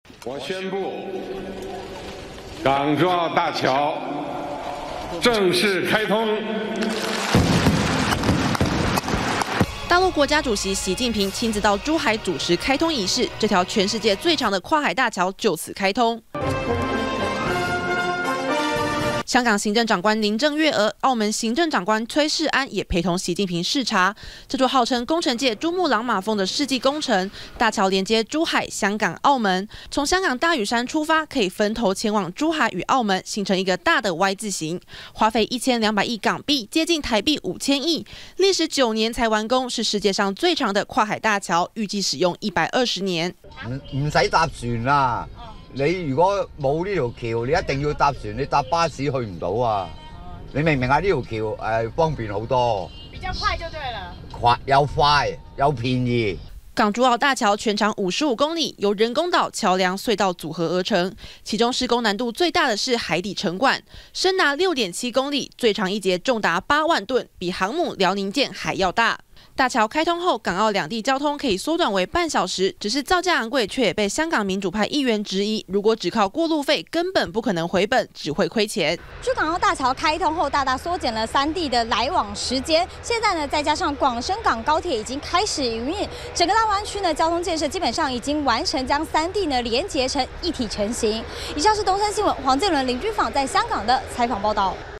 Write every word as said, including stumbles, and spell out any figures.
我宣布，港珠澳大桥正式开通。 大陆国家主席习近平亲自到珠海主持开通仪式，这条全世界最长的跨海大桥就此开通。 香港行政长官林郑月娥、澳门行政长官崔世安也陪同习近平视察这座号称工程界珠穆朗玛峰的世纪工程大桥，连接珠海、香港、澳门。从香港大屿山出发，可以分头前往珠海与澳门，形成一个大的 Y 字形，花费一千两百亿港币，接近台币五千亿，历时九年才完工，是世界上最长的跨海大桥，预计使用一百二十年。 唔唔使搭船啦。 你如果冇呢條橋，你一定要搭船，你搭巴士去唔到啊！你明唔明啊？呢條橋誒、呃、方便好多， 比較快就對了， 快又快又便宜。 港珠澳大橋全長五十五公里，由人工島、橋梁、隧道組合而成。其中施工難度最大的是海底沉管，深達六點七公里，最長一節重達八萬噸，比航母遼寧艦還要大。 大橋開通後，港澳兩地交通可以縮短為半小時，只是造價昂貴，卻也被香港民主派議員質疑，如果只靠過路費，根本不可能回本，只會虧錢。 珠港澳大橋開通後，大大縮減了三地的來往時間。現在呢，再加上廣深港高鐵已經開始營運，整個大灣區呢交通建設基本上已經完成，將三地呢連結成一體成型。以上是東森新聞黃建倫、林君訪在香港的採訪報道。